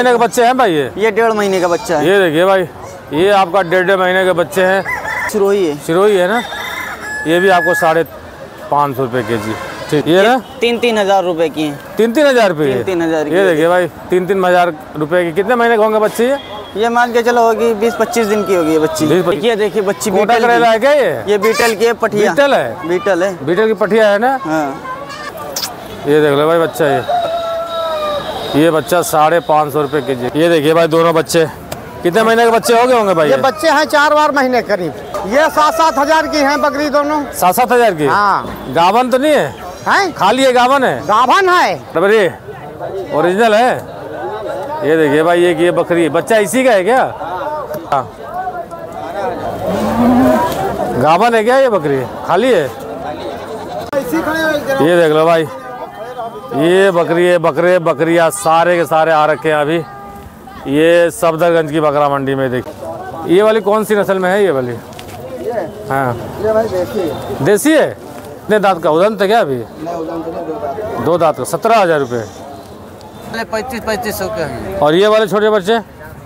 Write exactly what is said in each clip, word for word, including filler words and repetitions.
महीने के बच्चे हैं भाई? ये ये डेढ़ महीने का बच्चा है। ये देखिए भाई, ये आपका डेढ़ डेढ़ महीने के बच्चे हैं। सिरोही है। सिरोही है ना? ये भी आपको साढ़े पाँच सौ रुपये के जी। ठीक, ये ना तीन तीन हजार रुपए की है। तीन तीन हजार रुपये? तीन तीन हजार। ये देखिए भाई, तीन तीन हजार रुपये की। कितने महीने के होंगे बच्चे ये? ये मान के चलो होगी बीस पच्चीस दिन की होगी ये बच्ची। देखिए देखिए बच्ची कोटा करेला है क्या ये? ये बीटल की है, पठिया। बीटल है? बीटल है, बीटल की पठिया है ना? हाँ। ये देख लो भाई बच्चा, ये ये बच्चा साढ़े पाँच सौ रुपये के जी। ये देखिए भाई दोनों बच्चे। कितने महीने के बच्चे हो गए होंगे भाई? ये बच्चे हैं चार बार महीने करीब। ये सात सात हजार की हैं बकरी दोनों। सात सात हजार की? हाँ। गावन तो नहीं है? हैं? खाली है गावन है? गाभन है। बकरी ओरिजिनल है। ये देखिए भाई, ये ये बकरी बच्चा इसी का है क्या? हाँ। गावन है क्या ये बकरी? खाली है? ये देख लो भाई, ये बकरी है, बकरे बकरियां सारे के सारे आ रखे हैं अभी। ये सफदरगंज की बकरा मंडी में। देखिए ये वाली कौन सी नस्ल में है? ये वाली ये हाँ ये भाई देसी है। देसी है? कितने दांत का उदंत है क्या अभी? दो दांत का सत्रह हजार रुपये। पैंतीस पैंतीस सौ का है। और ये वाले छोटे बच्चे?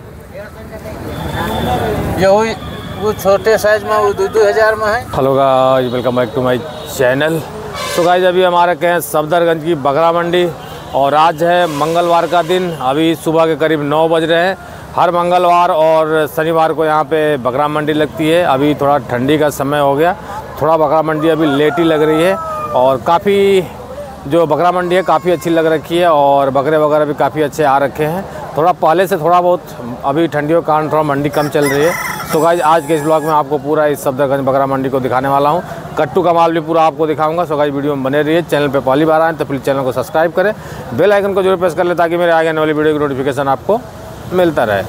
ये वही वो छोटे साइज में वो दो दो हजार में है। Hello guys, welcome back to my channel. तो गाइस अभी हमारे कहें सफदरगंज की बकरा मंडी, और आज है मंगलवार का दिन। अभी सुबह के करीब नौ बज रहे हैं। हर मंगलवार और शनिवार को यहाँ पे बकरा मंडी लगती है। अभी थोड़ा ठंडी का समय हो गया, थोड़ा बकरा मंडी अभी लेट ही लग रही है। और काफ़ी जो बकरा मंडी है काफ़ी अच्छी लग रखी है, और बकरे वगैरह भी काफ़ी अच्छे आ रखे हैं। थोड़ा पहले से थोड़ा बहुत अभी ठंडियों के कारण थोड़ा मंडी कम चल रही है। तो गाइस आज के इस ब्लॉग में आपको पूरा इस सफदरगंज बकरा मंडी को दिखाने वाला हूँ। कट्टू का माल भी पूरा आपको दिखाऊंगा। सो गाइस वीडियो में बने रहिए। चैनल पे पहली बार आए तो प्लीज़ चैनल को सब्सक्राइब करें, बेल आइकन को जरूर प्रेस कर लें ताकि मेरे आगे आने वाली वीडियो की नोटिफिकेशन आपको मिलता रहे।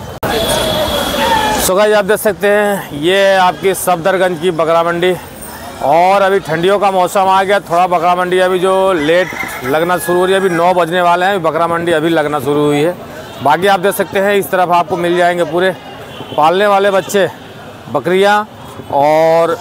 सो गाइस आप देख सकते हैं ये आपकी सफदरगंज की बकरा मंडी, और अभी ठंडियों का मौसम आ गया। थोड़ा बकरा मंडी अभी जो लेट लगना शुरू हो रही है। अभी नौ बजने वाले हैं, बकरा मंडी अभी लगना शुरू हुई है। बाकी आप देख सकते हैं इस तरफ आपको मिल जाएंगे पूरे पालने वाले बच्चे, बकरियां और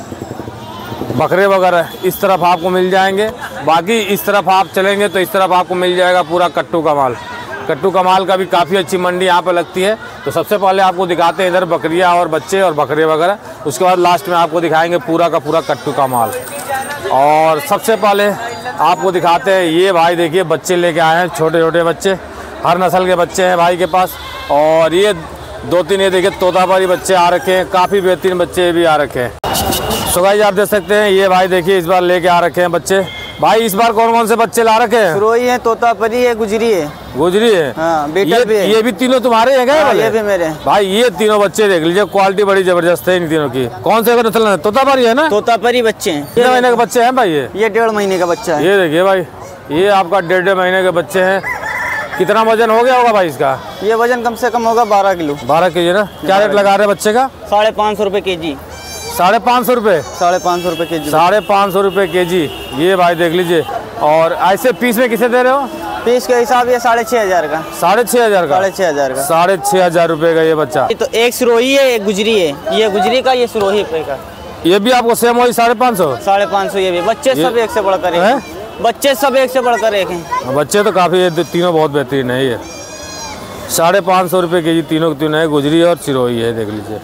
बकरे वगैरह इस तरफ आपको मिल जाएंगे। बाकी इस तरफ आप चलेंगे तो इस तरफ आपको मिल जाएगा पूरा कट्टू का माल। कट्टू का माल का भी काफ़ी अच्छी मंडी यहाँ पर लगती है। तो सबसे पहले आपको दिखाते हैं इधर बकरियां और बच्चे और बकरे वगैरह, उसके बाद लास्ट में आपको दिखाएंगे पूरा का पूरा कट्टू का माल। और सबसे पहले आपको दिखाते हैं ये भाई, देखिए बच्चे लेके आए हैं, छोटे छोटे बच्चे, हर नस्ल के बच्चे हैं भाई के पास। और ये दो तीन ये देखिए तोतापरी बच्चे आ रखे हैं, काफ़ी बेहतरीन बच्चे भी आ रखे हैं। सो गाइस आप देख सकते हैं ये भाई देखिए इस बार लेके आ रखे हैं बच्चे। भाई इस बार कौन कौन से बच्चे ला रखे हैं? सिरोही है, तोतापरी है, गुजरी है। गुजरी है? हाँ, बीटल ये, भी है। ये भी तीनों तुम्हारे हैं क्या? हाँ, ये भी मेरे। भाई ये तीनों बच्चे देख लीजिए, क्वालिटी बड़ी जबरदस्त है इन तीनों की। कौन से नस्ल है? तोतापरी है ना? तोतापरी बच्चे हैं। कितने महीने के बच्चे हैं भाई ये? ये डेढ़ महीने का बच्चा है। ये देखिए भाई, ये आपका डेढ़ डेढ़ महीने के बच्चे हैं। कितना वजन हो गया होगा भाई इसका? ये वजन कम से कम होगा बारह किलो। बारह के जी ना? क्या रेट लगा रहे हैं बच्चे का? साढ़े पाँच सौ रुपये के जी। साढ़े पाँच सौ रुपये? साढ़े पाँच सौ रुपये के जी। साढ़े पाँच सौ रुपये के जी। ये भाई देख लीजिए। और ऐसे पीस में किसे दे रहे हो? पीस के हिसाब ये साढ़े छः हजार का। साढ़े छः हजार का? साढ़े छः हजार का। साढ़े छः हजार रुपये का ये बच्चा। ये तो एक सिरोही है, एक गुजरी है। ये गुजरी का, ये सिरोही पे का। ये भी आपको सेम वही साढ़े पाँच सौ? साढ़े पाँच सौ। ये भी बच्चे सब एक से बढ़कर एक हैं। बच्चे सब एक से बढ़कर एक हैं। बच्चे तो काफ़ी, तीनों बहुत बेहतरीन है। ये साढ़े पाँच सौ रुपये के जी तीनों के तीनों है, गुजरी और सिरोही है। देख लीजिए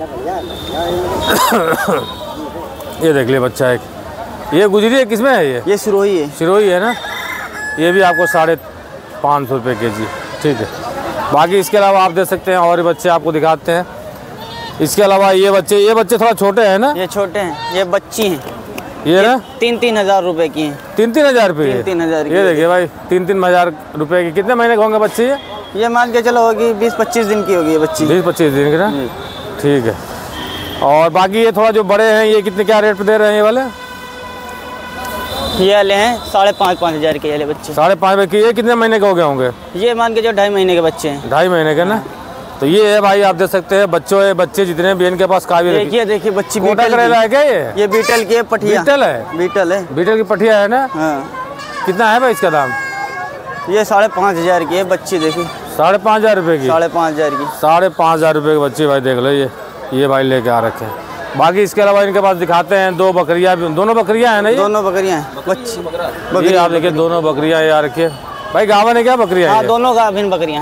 ये देख लीजिए बच्चा एक, ये गुजरी है, किसमें है ये? ये सिरोही है। सिरोही है ना? ये भी आपको साढ़े पाँच सौ रुपये के जी। ठीक है। बाकी इसके अलावा आप देख सकते हैं और बच्चे आपको दिखाते हैं। इसके अलावा ये बच्चे, ये बच्चे थोड़ा छोटे हैं ना? ये छोटे हैं, ये बच्ची हैं। ये ना तीन तीन हजार रुपए की हैं। तीन तीन हजार रुपये? तीन तीन हजार। ये देखिए भाई, तीन तीन हजार रुपये की। कितने महीने के होंगे बच्चे ये? ये मान के चलो होगी बीस पच्चीस दिन की होगी ये बच्ची। बीस पच्चीस दिन की ना? ठीक है। और बाकी ये थोड़ा जो बड़े हैं ये कितने क्या रेट पे दे रहे हैं ये वाले? ये वाले हैं साढ़े पाँच पाँच हजार के वाले बच्चे। साढ़े पाँच के। ये कितने महीने के हो गए होंगे? ये मान के जो ढाई महीने के बच्चे हैं। ढाई महीने के ना? तो ये है भाई, आप देख सकते हैं बच्चों बच्चे जितने भी इनके पास काफी। देखिए देखिए बच्ची कोटा करेला है क्या ये? ये बीटल की है, पठिया। बीटल है? बीटल है, बीटल की पठिया है ना? हाँ। कितना है भाई इसका दाम? ये साढ़े पाँच हजार की है बच्ची। देखिए साढ़े पाँच हजार रुपये की? साढ़े पाँच हजार की। साढ़े पाँच हजार रुपये की बच्ची भाई देख लो। ये ये भाई लेके आ रखे हैं। बाकी इसके अलावा इनके पास दिखाते हैं दो बकरियां भी। दोनों बकरियां हैं ना ये? दोनों बकरियां हैं बच्ची। ये आप देखिए दोनों बकरियां ये आ रखी है भाई। गावन है क्या बकरियां? हाँ, दोनों गाभिन बकरियां।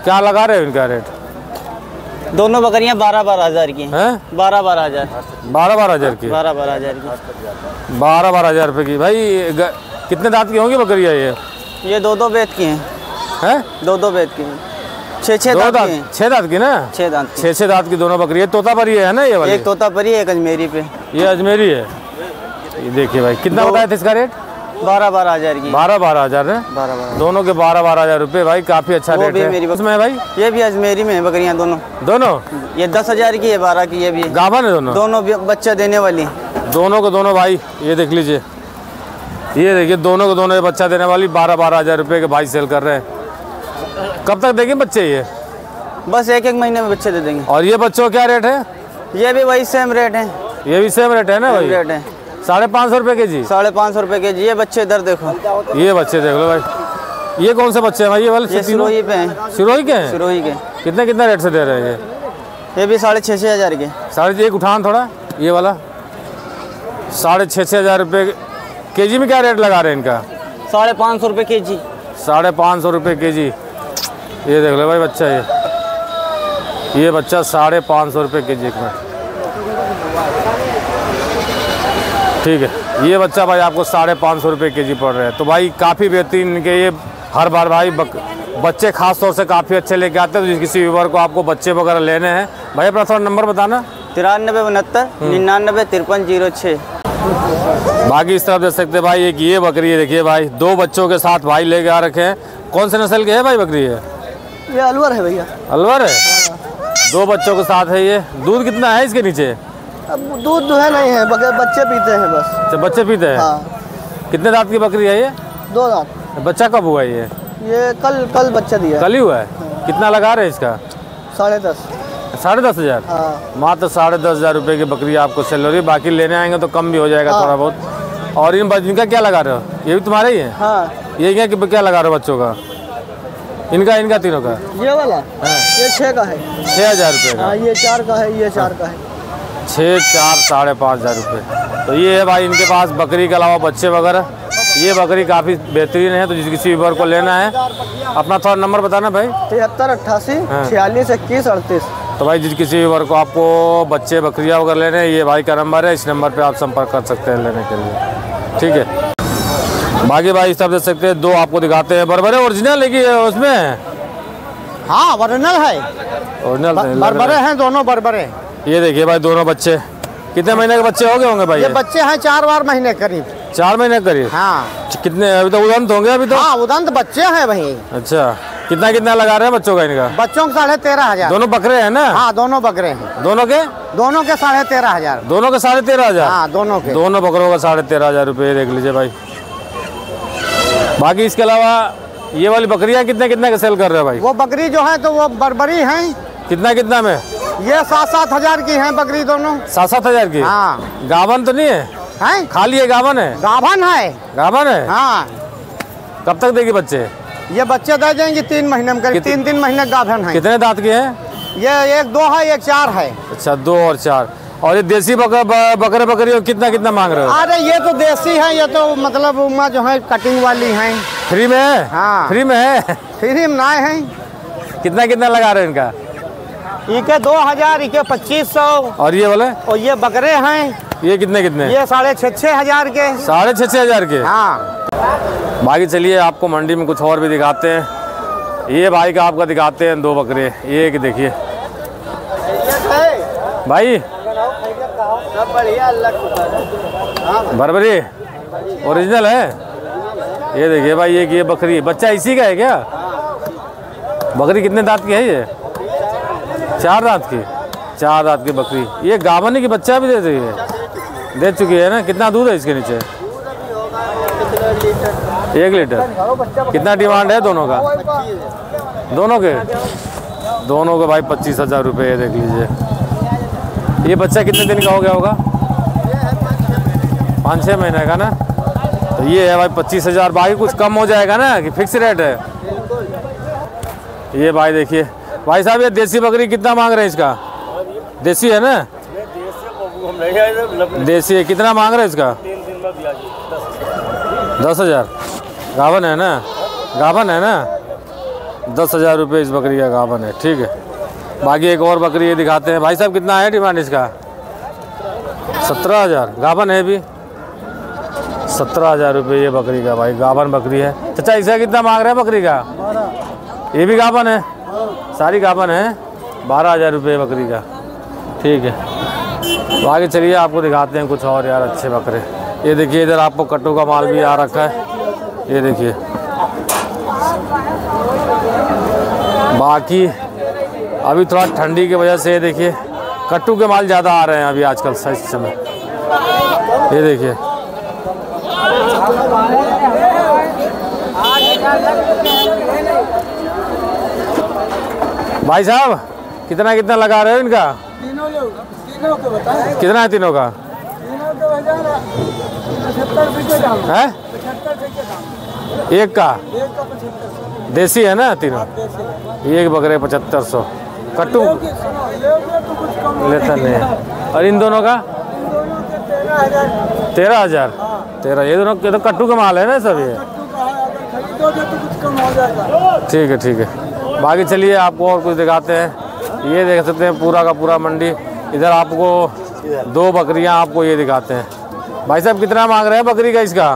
क्या लगा रहे हो इनका रेट? दोनों बकरियां बारह बारह हजार की हैं। बारह बारह हजार बारह बारह हजार की बारह बारह हजार की बारह बारह हजार रुपये की। भाई ग, कितने दांत की होंगी बकरियाँ ये? ये दो दो बेत की हैं। हैं? दो दो बेत की हैं। छः छः दांत की हैं। छः दांत की ना? छः दांत छः छः दांत की दोनों बकरी है। तोता परी है ना ये वाली? एक तोता परी है, एक अजमेरी पे। ये अजमेरी है। ये देखिए भाई, कितना बताया था इसका रेट? बारह बारह हजार की। बारह बारह हजार है बारह बारह दोनों के बारह बारह हजार रुपये। भाई काफ़ी अच्छा रेट है। मेरी इसमें भाई ये भी अजमेरी में है बकरियां दोनों। दोनों ये दस हजार की है, बारह की ये भी है। गाभन है दोनों? दोनों बच्चा देने वाली दोनों को दोनों भाई। ये देख लीजिए, ये देखिए दोनों को दोनों बच्चा देने वाली बारह बारह हजार रुपये के भाई सेल कर रहे हैं। कब तक देंगे बच्चे ये? बस एक एक महीने में बच्चे दे देंगे। और ये बच्चों क्या रेट है? ये भी वही सेम रेट है। ये भी सेम रेट है ना भाई? रेट है साढ़े पाँच सौ रुपये के जी। साढ़े पाँच सौ रुपये के जी। ये बच्चे इधर देखो, ये बच्चे देख लो भाई। ये कौन से बच्चे हैं भाई? ये वाले सिरोही पे हैं। सिरोही के हैं? सिरोही के। कितने कितने रेट से दे रहे हैं ये? ये भी साढ़े छः छः हजार के। साढ़े एक उठान थोड़ा ये वाला साढ़े छः छः हजार रुपये के जी में क्या रेट लगा रहे हैं इनका? साढ़े पाँच सौ रुपये के जी। साढ़े पाँच सौ रुपये के जी। ये देख लो भाई बच्चा, ये ये बच्चा साढ़े पाँच सौ रुपये के जी में। ठीक है, ये बच्चा भाई आपको साढ़े पाँच सौ रुपये के जी पड़ रहा है। तो भाई काफ़ी बेहतरीन इनके ये हर बार भाई बक, बच्चे खास तौर से काफ़ी अच्छे लेके आते हैं। तो किसी व्यूअर को आपको बच्चे वगैरह लेने हैं भाई, अपना थोड़ा नंबर बताना। तिरानबे उनहत्तर निन्यानबे तिरपन जीरो छः। बाकी इस तरफ देख सकते हैं भाई, एक ये बकरी है देखिए भाई, दो बच्चों के साथ भाई लेके आ रखे हैं। कौन से नस्ल के है भाई बकरी है? ये अलवर है भैया। अलवर है? दो बच्चों के साथ है ये। दूध कितना है इसके नीचे? अब दूध जो है नहीं है, बच्चे पीते हैं बस। अच्छा बच्चे पीते हैं। हाँ। कितने दांत की बकरी है ये? दो दांत। बच्चा कब हुआ ये? ये कल कल बच्चा दिया। कल ही हुआ है। कितना लगा रहे हैं इसका? साढ़े दस साढ़े दस हजार हाँ। मात्र साढ़े दस हजार रुपये की बकरी आपको सेल हो रही है। बाकी लेने आएंगे तो कम भी हो जाएगा। हाँ। थोड़ा बहुत। और इन इनका क्या लगा रहे हो? ये भी तुम्हारे ही है? हाँ। ये क्या क्या लगा रहे हो बच्चों का? इनका इनका तीनों का? ये वाला हाँ। ये छः का है। छः हजार रुपये का? हाँ, ये चार का है, ये चार का है। छः चार साढ़े पाँच हज़ार रुपये। तो ये है भाई इनके पास बकरी के अलावा बच्चे वगैरह। ये बकरी काफ़ी बेहतरीन है। तो जिस किसी व्यूअर को लेना है अपना थोड़ा नंबर बताना भाई। तिहत्तर अट्ठासी छियालीस इक्कीस अड़तीस। तो भाई जिस किसी व्यूअर को आपको बच्चे बकरियाँ वगैरह लेने हैं, ये भाई का नंबर है। इस नंबर पे आप संपर्क कर सकते हैं लेने के लिए। ठीक है, बाकी भाई इस तरफ देख सकते हैं, दो आपको दिखाते हैं। बरबरे ओरिजिनल है कि उसमें? हाँ ओरिजिनल है। ओरिजिनल बरबरे हैं दोनों, बरबरे। ये देखिए भाई दोनों बच्चे। कितने महीने के बच्चे हो गए होंगे भाई? ये बच्चे हैं चार बार महीने करीब। चार महीने करीब? हाँ। कितने अभी तो उदंत होंगे अभी तो? हाँ उदंत बच्चे हैं भाई। अच्छा, कितना कितना लगा रहे हैं बच्चों का इनका? बच्चों के साढ़े तेरह हजार। दोनों बकरे हैं ना? हाँ दोनों बकरे हैं। दोनों के? दोनों के साढ़े तेरह हजार। दोनों के साढ़े तेरह हजार? हाँ दोनों के। दोनों बकरों का साढ़े तेरह हजार रुपये देख लीजिए भाई। बाकी इसके अलावा ये वाली बकरियाँ कितने कितने का सेल कर रहे हैं भाई? वो बकरी जो है तो वो बरबरी हैं। कितना कितना में? ये सात सात हजार की हैं बकरी दोनों। सात सात हजार की? हाँ। गावन तो नहीं है? हैं? खाली है गावन है? गाभन है। गावन है? हाँ। कब तक देगी बच्चे? ये बच्चे दे देंगे तीन महीने में करीब। तीन तीन महीने गाभन है। कितने दांत के हैं? ये एक दो है, एक चार है। अच्छा, दो और चार। और ये देसी बकरे बकरे बकरी कितना कितना मांग रहे हो? अरे ये तो देसी है, ये तो मतलब उमा जो है कटिंग वाली है। फ्री में है? हाँ फ्री में है। फ्री में ना है। कितना कितना लगा रहे हैं इनका? इके दो हजार, इके पच्चीस सौ। और ये वाले? और ये बकरे हैं। ये कितने कितने? ये साढ़े छः छः हजार के। साढ़े छः छः हजार के? हाँ। बाकी चलिए आपको मंडी में कुछ और भी दिखाते हैं। ये भाई का आपका दिखाते हैं दो बकरे। ये कि देखिए भाई बरबरी ओरिजिनल है। ये देखिए भाई, ये ये बकरी बच्चा इसी का है क्या? बकरी कितने दांत की है ये? चार दांत की? चार दांत की बकरी। ये गावन की बच्चा भी दे रही है? दे चुकी है ना? कितना दूध है इसके नीचे? एक लीटर। कितना डिमांड है दोनों का? दोनों के? दोनों के भाई पच्चीस हजार रुपये। देख लीजिए, ये बच्चा कितने दिन का हो गया होगा? पाँच छः महीने का ना? तो ये है भाई पच्चीस हजार। बाकी कुछ कम हो जाएगा ना कि फिक्स रेट है? ये भाई देखिए भाई साहब, ये देसी बकरी कितना मांग रहे हैं इसका? देसी है ना? देसी है। कितना मांग रहे हैं इसका? दस हजार। गावन है ना? गावन है ना? दस हज़ार रुपये इस बकरी का गाभन है। ठीक है, बाकी एक और बकरी ये दिखाते हैं। भाई साहब कितना है डिमांड इसका? सत्रह हज़ार गाभन है भी। सत्रह हज़ार रुपये ये बकरी का भाई गाभन बकरी है। चाचा इसका कितना मांग रहे हैं बकरी का? ये भी गाभन है, सारी गाभन है। बारह हज़ार रुपये बकरी का। ठीक है, तो आगे चलिए आपको दिखाते हैं कुछ और यार अच्छे बकरे। ये देखिए इधर आपको कट्टू का माल भी आ रखा है, ये देखिए। बाकी अभी थोड़ा ठंडी की वजह से ये देखिए कट्टू के माल ज़्यादा आ रहे हैं अभी आजकल सही समय। ये देखिए भाई साहब कितना कितना लगा रहे हो इनका? तीनों लोग तीनों को बताएं कितना है तीनों का? तीनों के हजार पचहत्तर रुपये दाम है पचहत्तर रुपये दाम एक का? एक का पचहत्तर देसी है ना तीनों? एक बकरे पचहत्तर सौ। कट्टू तो कुछ कम लेता नहीं है। और इन दोनों का? इन दोनों के तेरह हजार तेरह हज़ार तेरह ये दोनों ये तो कट्टू का माल है ना सब ये? कट्टू का है, अगर खरीदोगे तो कुछ कम हो जाएगा। ठीक है ठीक है, बाकी चलिए आपको और कुछ दिखाते हैं। ये देख सकते हैं पूरा का पूरा मंडी। इधर आपको दो बकरियां आपको ये दिखाते हैं। भाई साहब कितना मांग रहे हैं बकरी का इसका?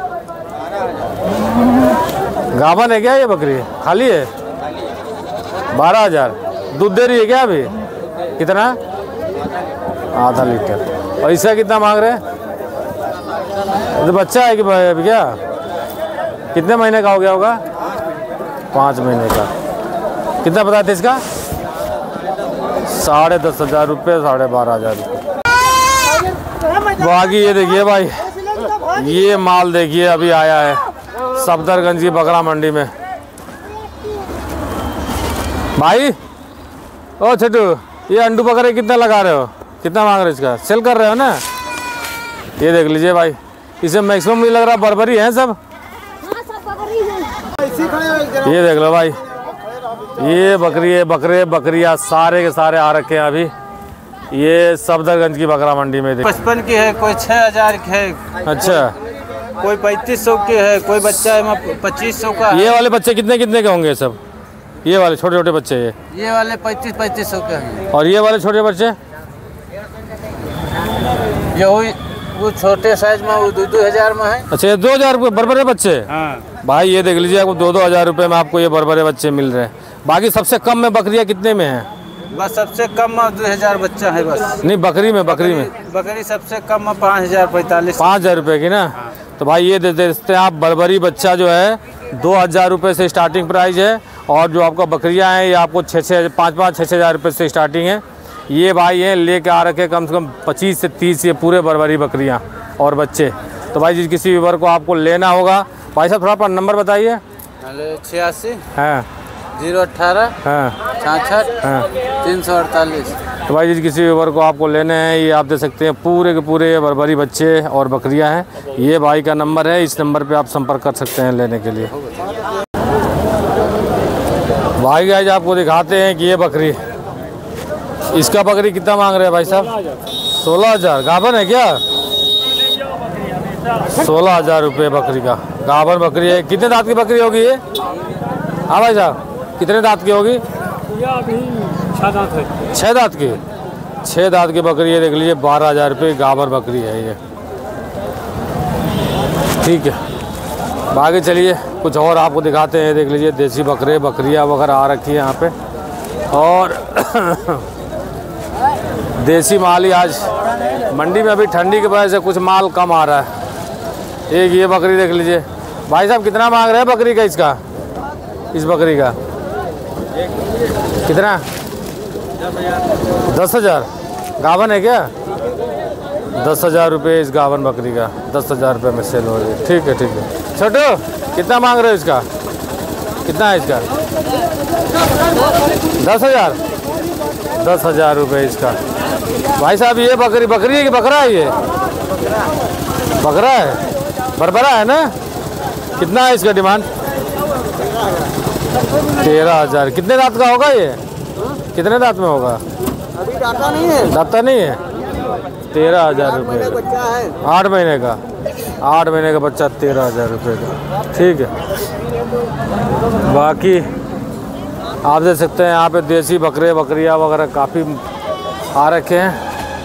गाभन है क्या ये बकरी? खाली है? बारह हज़ार दूध दे रही है क्या अभी? कितना? आधा लीटर। और इसका कितना मांग रहे हैं? तो बच्चा है कि अभी क्या? कितने महीने का हो गया होगा? पाँच महीने का। कितना बताते इसका? साढ़े दस हज़ार रुपये, साढ़े बारह हज़ार रुपये। बाकी ये देखिए भाई, ये माल देखिए अभी आया है सफदरगंज की बकरा मंडी में। भाई ओ छोटू, ये अंडू बकरे कितना लगा रहे हो? कितना मांग रहे हो इसका? सेल कर रहे हो ना? ये देख लीजिए भाई, इसे मैक्सिमम नहीं लग रहा बर्बरी है सब। ये देख लो भाई, ये बकरी है, बकरे बकरियां सारे के सारे आ रखे हैं अभी। ये सफदरगंज की बकरा मंडी में। पचपन की है, कोई छः हजार की है, अच्छा, कोई पैंतीस सौ की है, कोई बच्चा है पच्चीस सौ का। ये वाले बच्चे कितने कितने के होंगे सब? ये वाले छोटे छोटे बच्चे ये ये वाले पैंतीस पैंतीस सौ के हैं। और ये वाले छोटे बच्चे? ये वही वो छोटे साइज में वो दो दो हजार में है। अच्छा, ये दो हजार रुपये बरबरे बच्चे? हाँ भाई ये देख लीजिए, आपको दो दो हजार रुपये में आपको ये बरबरे बच्चे मिल रहे हैं। बाकी सबसे कम में बकरियां कितने में हैं? बस सबसे कम में दो हजार बच्चा है बस। नहीं बकरी में, बकरी में बकरी सबसे कम में पाँच हजार पैंतालीस पाँच हजार रुपये की ना। तो भाई ये दे देते हैं आप बरबरी बच्चा जो है दो हज़ार रुपये से स्टार्टिंग प्राइस है। और जो आपका बकरियां हैं ये आपको छः छः पाँच पाँच छः छः हज़ार रुपये से स्टार्टिंग है। ये भाई हैं लेके आ रखे कम से कम पच्चीस से तीस ये पूरे बरबरी बकरियां और बच्चे। तो भाई जिस किसी व्यूअर को आपको लेना होगा, भाई साहब थोड़ा अपना नंबर बताइए। छियासी हाँ जीरो अट्ठारह हाँ छाछठ हाँ। तीन सौ अड़तालीस। तो भाई जिस किसी व्यूअर को आपको लेने हैं, ये आप दे सकते हैं पूरे के पूरे बरबरी बच्चे और बकरियां हैं। ये भाई का नंबर है, इस नंबर पे आप संपर्क कर सकते हैं लेने के लिए। भाई आज आपको दिखाते हैं कि ये बकरी, इसका बकरी कितना मांग रहे हैं भाई साहब? सोलह हज़ार गाभन है क्या? सोलह हज़ार रुपये बकरी का गाभन बकरी है। कितने दांत की बकरी होगी ये? हाँ भाई साहब कितने दांत की होगी? छः दांत है। छः दांत की छः दांत की बकरी है, देख लीजिए बारह हज़ार रुपये गाभन बकरी है ये। ठीक है, आगे चलिए कुछ और आपको दिखाते हैं। देख लीजिए देसी बकरे बकरियां वगैरह आ रखी है यहाँ पे। और देसी माल ही आज मंडी में अभी ठंडी की वजह से कुछ माल कम आ रहा है। एक ये बकरी देख लीजिए। भाई साहब कितना मांग रहे हैं बकरी का? इसका इस बकरी का कितना? दस हज़ार गाभन है क्या? दस हज़ार रुपये इस गाभन बकरी का, दस हज़ार रुपये में सेल हो रही है। ठीक है ठीक है। छोटू कितना मांग रहे हो इसका? कितना है इसका? दस हज़ार दस हज़ार रुपये इसका। भाई साहब ये बकरी बकरी है कि बकरा है? ये बकरा है, बरबरा है ना? कितना है इसका डिमांड? तेरह हज़ार। कितने दांत का होगा ये? कितने दांत में होगा? अभी दाता नहीं है। दाता नहीं है। तेरह हज़ार रुपये बच्चा है, आठ महीने का आठ महीने का बच्चा तेरह हज़ार रुपये का। ठीक है, बाकी आप देख सकते हैं यहाँ पे देसी बकरे बकरियाँ वगैरह काफ़ी आ रखे हैं।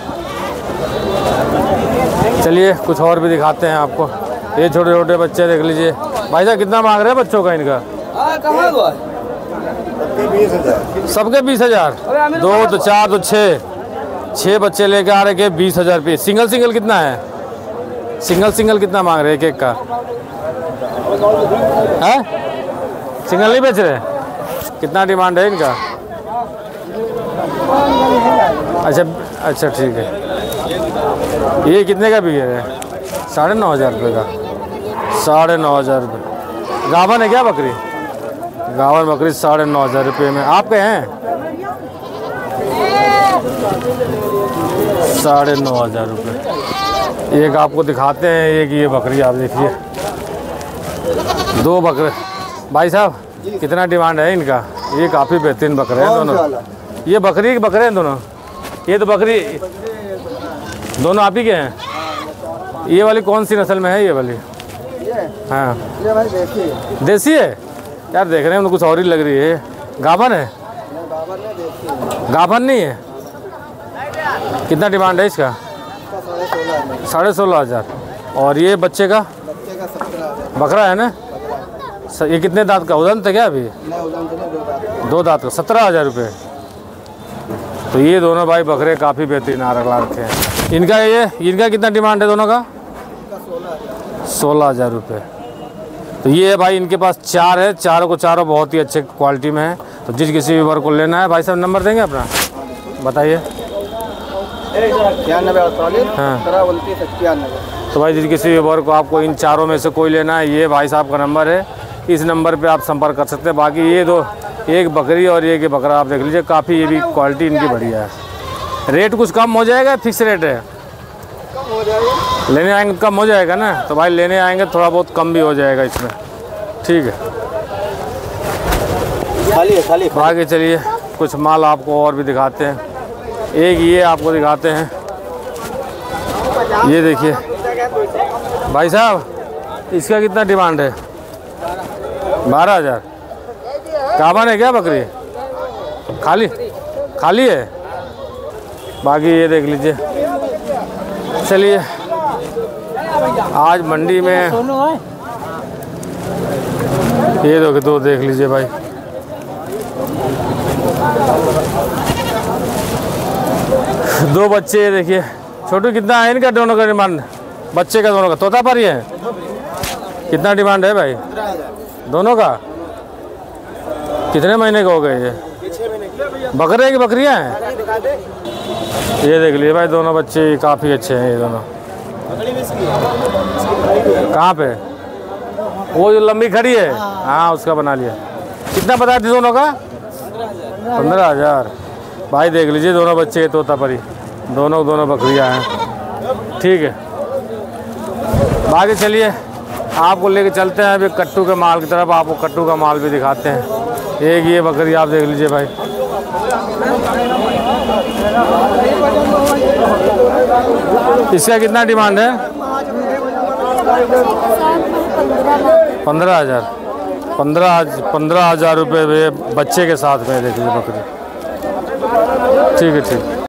चलिए कुछ और भी दिखाते हैं आपको। ये छोटे छोटे बच्चे देख लीजिए। भाई साहब कितना मांग रहे हैं बच्चों का इनका? सबके बीस हजार। दो तो चार तो छः छः बच्चे लेके आ रहे हैं बीस हजार रुपये। सिंगल सिंगल कितना है? सिंगल सिंगल कितना मांग रहे हैं एक एक का? है सिंगल नहीं बेच रहे? कितना डिमांड है इनका? अच्छा अच्छा ठीक है। ये कितने का बिक रहा है? साढ़े नौ हज़ार रुपये का। साढ़े नौ हज़ार रुपये। गावन है क्या बकरी? गावन बकरी साढ़े नौ हज़ार रुपये में। आपके हैं? साढ़े नौ हज़ार रुपये। एक आपको दिखाते हैं। एक ये बकरी आप देखिए। दो बकरे। भाई साहब कितना डिमांड है इनका? ये काफ़ी बेहतरीन बकरे हैं दोनों। ये बकरी के बकरे हैं दोनों। ये तो बकरी दोनों आप ही के हैं। ये वाली कौन सी नस्ल में है? ये वाली हाँ ये भाई देखिए, देसी है यार। देख रहे हैं तो कुछ और ही लग रही है। गाभन है? गाभन नहीं है। कितना डिमांड है इसका? साढ़े सोलह हज़ार। और ये बच्चे का? बकरा है ना? ये कितने दांत का? उदंत है क्या अभी? दो दांत का। सत्रह हज़ार रुपये। तो ये दोनों भाई बकरे काफ़ी बेहतरीन आ रखे हैं। इनका ये इनका कितना डिमांड है दोनों का? सोलह हज़ार रुपये। तो ये है भाई इनके पास चार है। चारों को चारों बहुत ही अच्छे क्वालिटी में है। तो जिस किसी भी वर्ग को लेना है भाई साहब नंबर देंगे अपना? बताइए। हाँ तो भाई जिस किसी भी वर्ग को आपको इन चारों में से कोई लेना है, ये भाई साहब का नंबर है। इस नंबर पे आप संपर्क कर सकते हैं। बाकी ये दो, एक बकरी और एक बकरा आप देख लीजिए। काफ़ी ये भी क्वालिटी इनकी बढ़िया है। रेट कुछ कम हो जाएगा? फिक्स रेट है? लेने आएंगे कम हो जाएगा ना? तो भाई लेने आएंगे थोड़ा बहुत कम भी हो जाएगा इसमें। ठीक है खाली है खाली। आगे चलिए कुछ माल आपको और भी दिखाते हैं। एक ये आपको दिखाते हैं। ये देखिए भाई साहब इसका कितना डिमांड है? बारह हज़ार। गाभन है क्या बकरी? खाली खाली है। बाकी ये देख लीजिए। चलिए आज मंडी में ये दो दो देख लीजिए भाई। दो बच्चे देखिए। छोटू कितना है इनका दोनों का डिमांड? बच्चे का दोनों का तोता पर ही है। कितना डिमांड है भाई दोनों का? कितने महीने का हो गए? ये बकरे की बकरियां हैं। ये देख लीजिए भाई दोनों बच्चे काफ़ी अच्छे हैं। ये दोनों कहाँ पे? वो जो लंबी खड़ी है हाँ उसका बना लिया। कितना बता दी दोनों का? पंद्रह हज़ार। भाई देख लीजिए दोनों बच्चे तोता परी दोनों दोनों बकरियां हैं। ठीक है बाकी चलिए आपको लेके चलते हैं अभी कट्टू के माल की तरफ। आपको कट्टू का माल भी दिखाते हैं। एक ये बकरी आप देख लीजिए भाई। इसका कितना डिमांड है? पंद्रह हज़ार। पंद्रह पंद्रह हज़ार रुपये बच्चे के साथ में देख लीजिए बकरी। ठीक है ठीक।